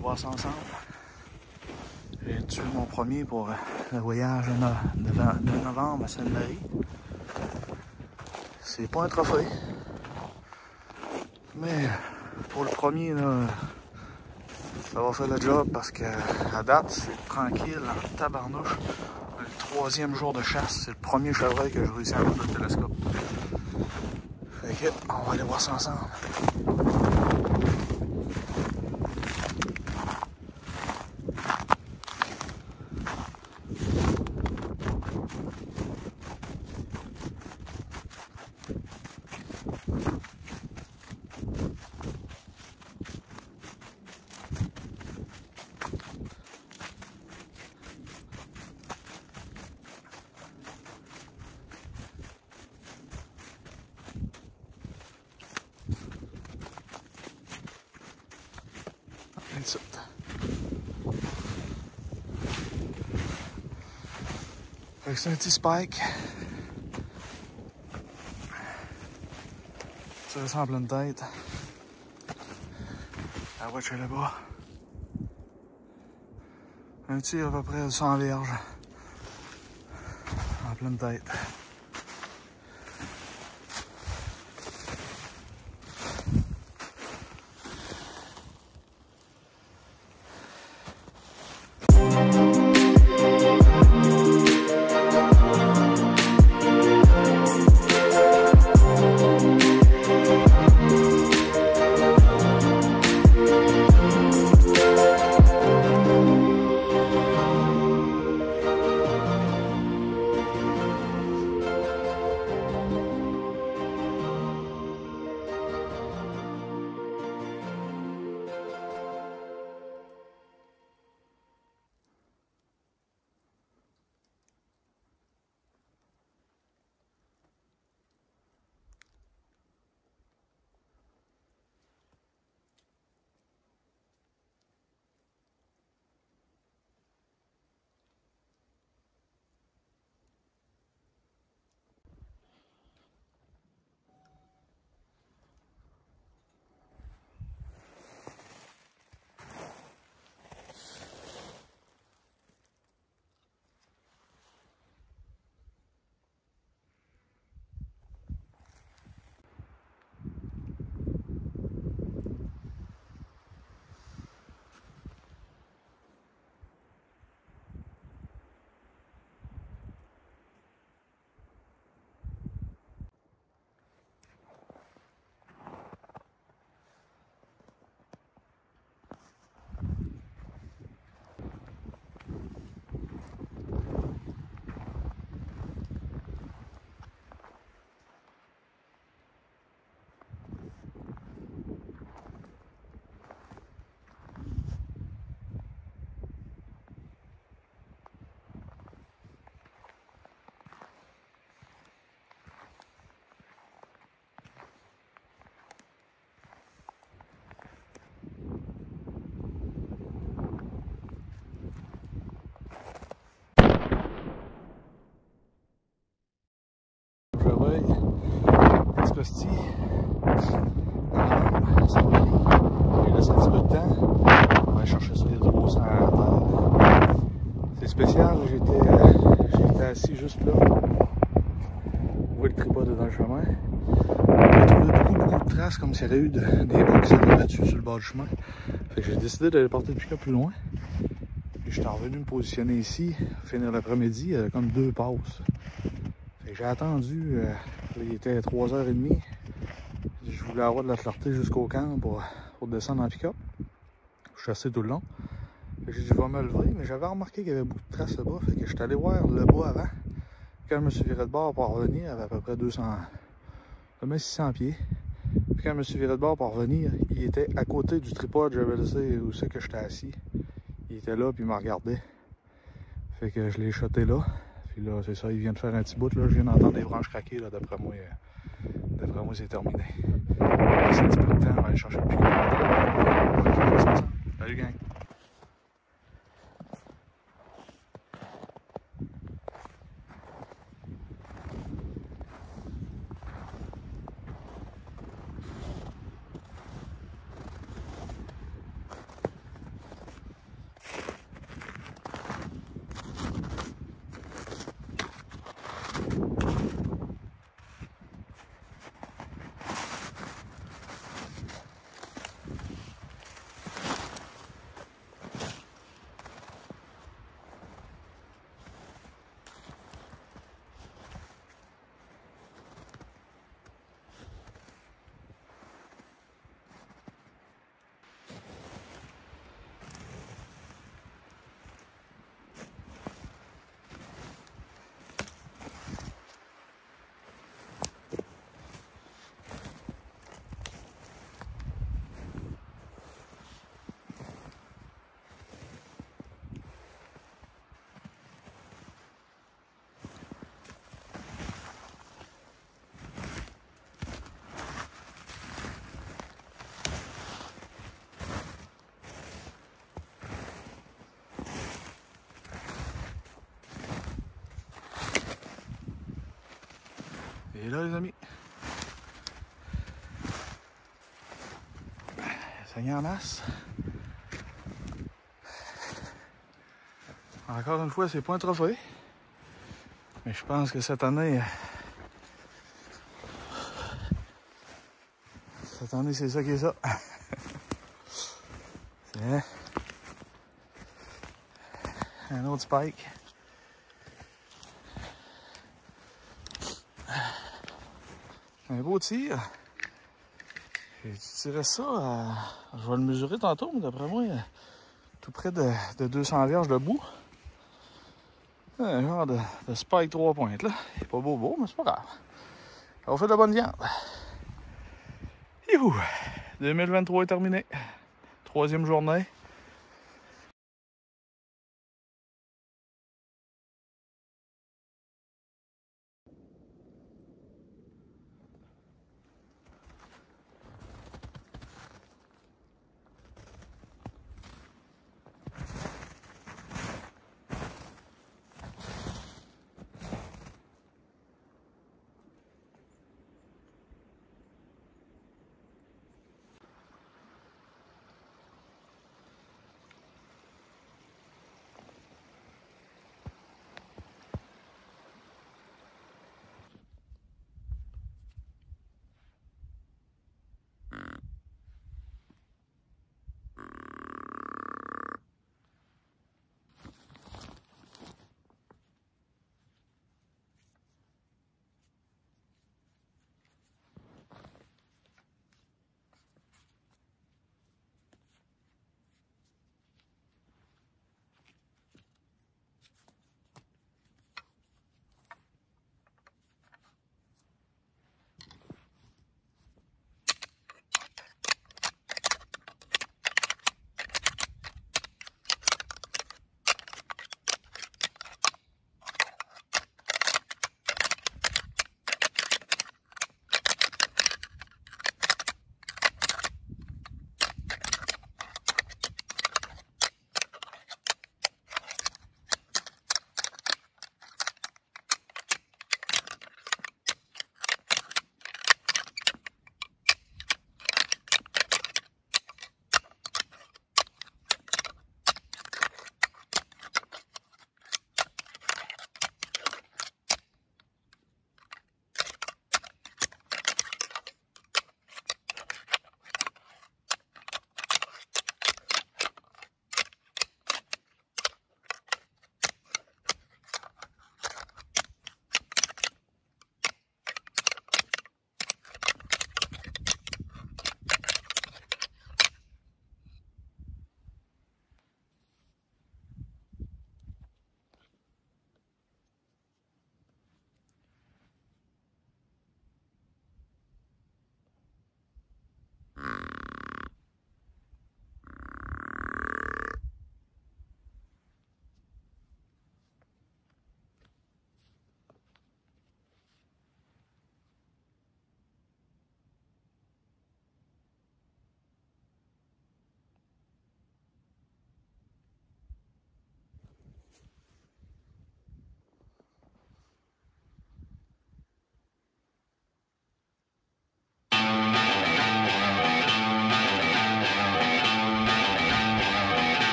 voir ça ensemble. J'ai tué mon premier pour le voyage de novembre à Sainte-Marie. C'est pas un trophée. Mais pour le premier, là, ça va faire le job parce que à date, c'est tranquille en tabarnouche. Le 3e jour de chasse, c'est le premier chevreuil que j'ai réussi à avoir dans le télescope. Fait que, on va aller voir ça ensemble. C'est un petit spike. Ça ressemble à une tête. La watch est là-bas. Un tir à peu près de 100 verges. En pleine tête. Petit ça va aller. Il laisse un petit peu de temps. On va aller chercher ça, il y a du beau sang à terre. C'est spécial, j'étais assis juste là. Vous voyez le tripod dans le chemin. On a trouvé beaucoup de traces comme s'il y avait eu des bas qui s'étaient battus sur le bord du chemin. Fait que j'ai décidé d'aller porter le pick-up plus loin. Puis je suis revenu me positionner ici, finir l'après-midi, il y avait comme 2 passes. Fait que j'ai attendu. Il était 3h30. Je voulais avoir de la clarté jusqu'au camp pour descendre en pick-up. Je suis assis tout le long. J'ai dit, je vais me lever, mais j'avais remarqué qu'il y avait beaucoup de traces là-bas. Fait que je suis allé voir le bas avant. Quand je me suis viré de bord pour revenir, il y avait à peu près 600 pieds. Puis quand je me suis viré de bord pour revenir, il était à côté du tripod, j'avais laissé où c'est que j'étais assis. Il était là, puis il me regardait. Fait que je l'ai shoté là. Puis là, c'est ça, il vient de faire un petit bout, là. Je viens d'entendre des branches craquer, là, d'après moi, c'est terminé. C'est un petit peu de temps, on va aller chercher le pied. Salut, gang! Et là, les amis, ça y est en masse. Encore une fois, c'est pas un trophée. Mais je pense que cette année, c'est ça qui est ça. C'est un autre spike. Un beau tir. J'ai tiré ça, je vais le mesurer tantôt, mais d'après moi, tout près de 200 verges de bout. Un genre de spike 3 pointes, là. Il est pas beau, mais c'est pas grave. On fait de la bonne viande. Youhou! 2023 est terminé. 3e journée.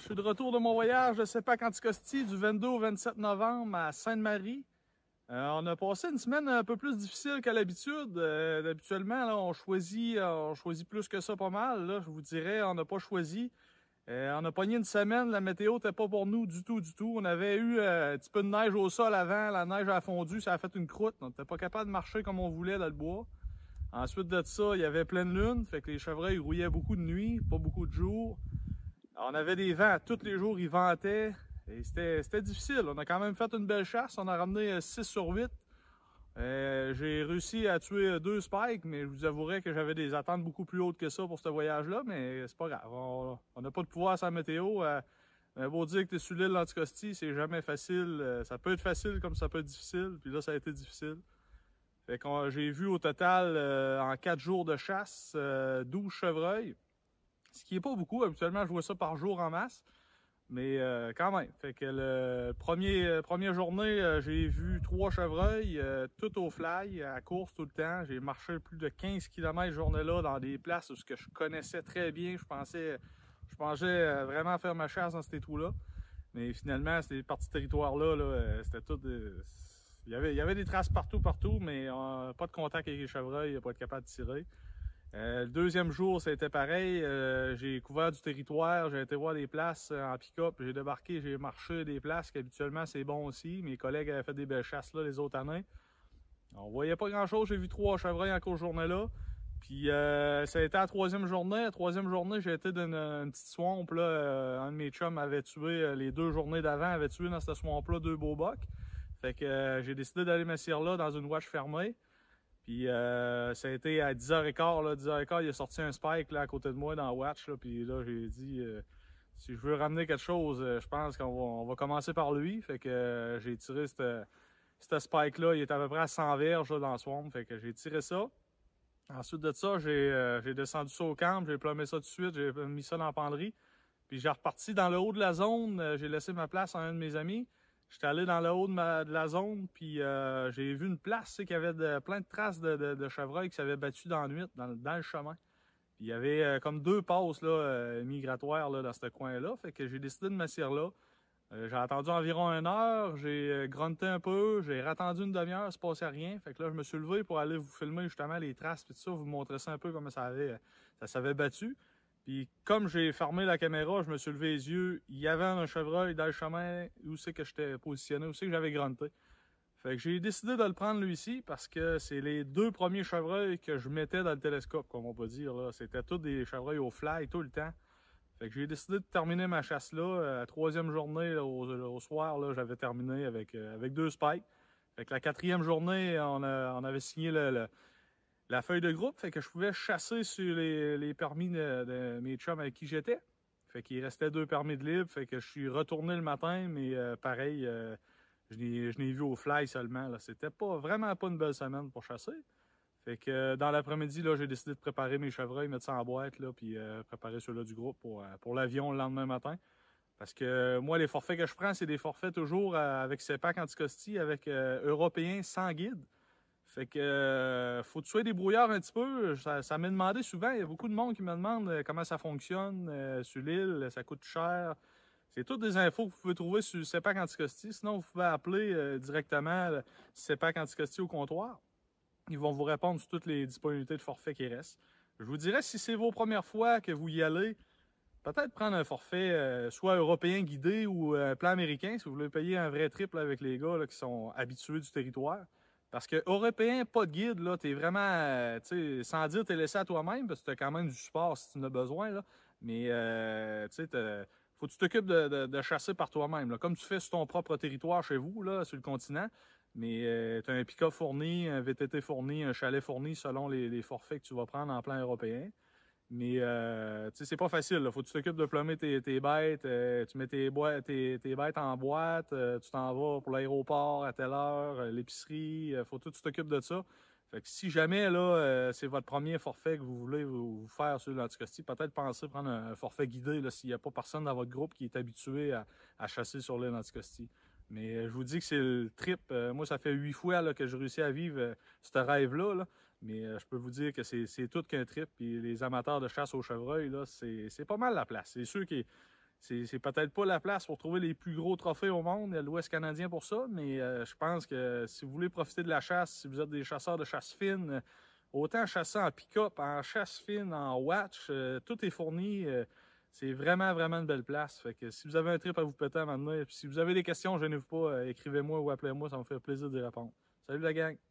suis de retour de mon voyage de Sepak Anticosti du 22 au 27 novembre à Sainte-Marie. On a passé une semaine un peu plus difficile qu'à l'habitude. Habituellement, là, on choisit plus que ça pas mal. Là, je vous dirais, on n'a pas choisi. On a pogné une semaine, la météo n'était pas pour nous du tout. On avait eu un petit peu de neige au sol avant, la neige a fondu, ça a fait une croûte. On n'était pas capable de marcher comme on voulait dans le bois. Ensuite de ça, il y avait pleine lune, fait que les chevreuils rouillaient beaucoup de nuit, pas beaucoup de jours. On avait des vents, tous les jours ils ventaient, et c'était difficile. On a quand même fait une belle chasse, on a ramené 6 sur 8. J'ai réussi à tuer 2 spikes, mais je vous avouerai que j'avais des attentes beaucoup plus hautes que ça pour ce voyage-là, mais c'est pas grave. On n'a pas de pouvoir sur la météo. Beau dire que tu es sur l'île d'Anticosti, c'est jamais facile. Ça peut être facile comme ça peut être difficile, puis là ça a été difficile. Fait que j'ai vu au total, en 4 jours de chasse, 12 chevreuils. Ce qui est pas beaucoup. Habituellement, je vois ça par jour en masse. Mais quand même. Fait que première journée, j'ai vu 3 chevreuils, tout au fly, à course tout le temps. J'ai marché plus de 15 km journée-là dans des places où ce que je connaissais très bien. Je pensais vraiment faire ma chasse dans ces trous-là. Mais finalement, ces parties territoires-là, là, c'était tout... Il y avait des traces partout, mais pas de contact avec les chevreuils, pas être capable de tirer. Le deuxième jour, c'était pareil. J'ai couvert du territoire, j'ai été voir des places en pick-up, j'ai débarqué, j'ai marché des places qu'habituellement c'est bon aussi. Mes collègues avaient fait des belles chasses là les autres années. On voyait pas grand-chose, j'ai vu 3 chevreuils en course journée-là. Puis ça a été la troisième journée. La troisième journée, j'ai été dans une petite swamp. Là, un de mes chums avait tué les 2 journées d'avant, avait tué dans cette swamp-là 2 beaux bocs. Fait que j'ai décidé d'aller m'asseoir là dans une watch fermée. Puis ça a été à 10h15, là, 10h15, il a sorti un spike là, à côté de moi dans la watch. Là, puis là, j'ai dit si je veux ramener quelque chose, je pense qu'on va commencer par lui. Fait que j'ai tiré ce spike-là, il est à peu près à 100 verges là, dans le swamp. Fait que j'ai tiré ça. Ensuite de ça, j'ai descendu ça au camp, j'ai plumé ça tout de suite, j'ai mis ça dans la penderie. Puis j'ai reparti dans le haut de la zone, j'ai laissé ma place à un de mes amis. J'étais allé dans le haut de la zone, puis j'ai vu une place qui avait plein de traces de chevreuils qui s'avaient battus dans la nuit, dans le chemin. Puis il y avait comme 2 passes là, migratoires là, dans ce coin-là, fait que j'ai décidé de m'asseoir là. J'ai attendu environ 1 heure, j'ai grunté un peu, j'ai attendu une demi-heure, il se passait rien. Fait que là, je me suis levé pour aller vous filmer justement les traces puis tout ça, vous montrer ça un peu comment ça s'avait battu. Puis comme j'ai fermé la caméra, je me suis levé les yeux, il y avait un chevreuil dans le chemin où c'est que j'étais positionné, où c'est que j'avais grunté. Fait que j'ai décidé de le prendre lui ici parce que c'est les 2 premiers chevreuils que je mettais dans le télescope, comme on peut dire. Là. C'était tous des chevreuils au fly tout le temps. Fait que j'ai décidé de terminer ma chasse là. La 3e journée, là, au soir, là, j'avais terminé avec 2 spikes. Fait que la 4e journée, on avait signé la feuille de groupe. Fait que je pouvais chasser sur les permis de mes chums avec qui j'étais. Fait qu'il restait 2 permis de libre. Fait que je suis retourné le matin, mais pareil, je n'ai vu au fly seulement. C'était vraiment pas une belle semaine pour chasser. Fait que dans l'après-midi, là, j'ai décidé de préparer mes chevreuils, mettre ça en boîte, là, puis préparer ceux-là du groupe pour l'avion le lendemain matin. Parce que moi, les forfaits que je prends, c'est des forfaits toujours avec Sepak Anticosti, avec Européens sans guide. Fait que faut tuer des brouillards un petit peu. Ça m'est demandé souvent, il y a beaucoup de monde qui me demande comment ça fonctionne sur l'île, ça coûte cher. C'est toutes des infos que vous pouvez trouver sur Sepak Anticosti. Sinon, vous pouvez appeler directement Sepak Anticosti au comptoir. Ils vont vous répondre sur toutes les disponibilités de forfait qui restent. Je vous dirais, si c'est vos premières fois que vous y allez, peut-être prendre un forfait soit européen guidé ou un plan américain, si vous voulez payer un vrai trip là, avec les gars là, qui sont habitués du territoire. Parce que européen, pas de guide, là, t'es vraiment, tu sais, sans dire t'es laissé à toi-même, parce que t'as quand même du support si tu en as besoin, là. Mais, tu sais, faut que tu t'occupes de chasser par toi-même, là, comme tu fais sur ton propre territoire chez vous, là, sur le continent. Mais tu as un pick-up fourni, un VTT fourni, un chalet fourni selon les forfaits que tu vas prendre en plan européen. Mais tu sais, c'est pas facile. Là. Faut que tu t'occupes de plumber tes bêtes, tu mets tes bêtes en boîte, tu t'en vas pour l'aéroport à telle heure, l'épicerie, faut tout que tu t'occupes de ça. Fait que si jamais là, c'est votre premier forfait que vous voulez vous faire sur l'Anticosti, peut-être pensez prendre un forfait guidé là, s'il n'y a pas personne dans votre groupe qui est habitué à chasser sur l'île Anticosti. Mais je vous dis que c'est le trip. Moi, ça fait 8 fois là, que j'ai réussi à vivre ce rêve-là. Là. Mais je peux vous dire que c'est tout qu'un trip. Puis les amateurs de chasse au chevreuil, là, c'est pas mal la place. C'est sûr qu'il c'est peut-être pas la place pour trouver les plus gros trophées au monde. Il y a l'Ouest canadien pour ça, mais je pense que si vous voulez profiter de la chasse, si vous êtes des chasseurs de chasse fine, autant chasser en pick-up, en chasse fine, en watch, tout est fourni. C'est vraiment, vraiment une belle place. Fait que si vous avez un trip à vous péter à un moment donné, puis si vous avez des questions, gênez-vous pas, écrivez-moi ou appelez-moi, ça me fait plaisir d'y répondre. Salut la gang!